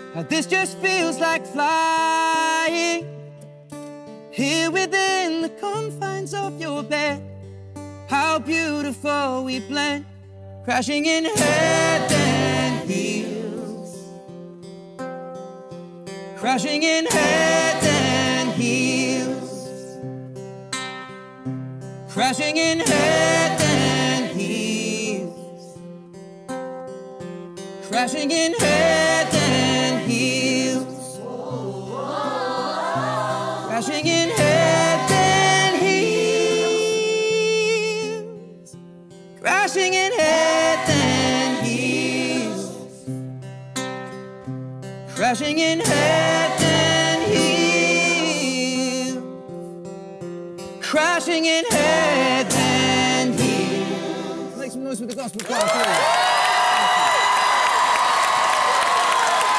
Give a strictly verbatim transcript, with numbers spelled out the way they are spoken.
How this just feels like flying, here within the confines of your bed. How beautiful we blend, crashing in head and heels, crashing in head and heels, crashing in head and heels, crashing in head and heels, crashing in head and heels, crashing in head and heels, crashing in head and heels, crashing in head and heels. Make some noise with the gospel choir, please.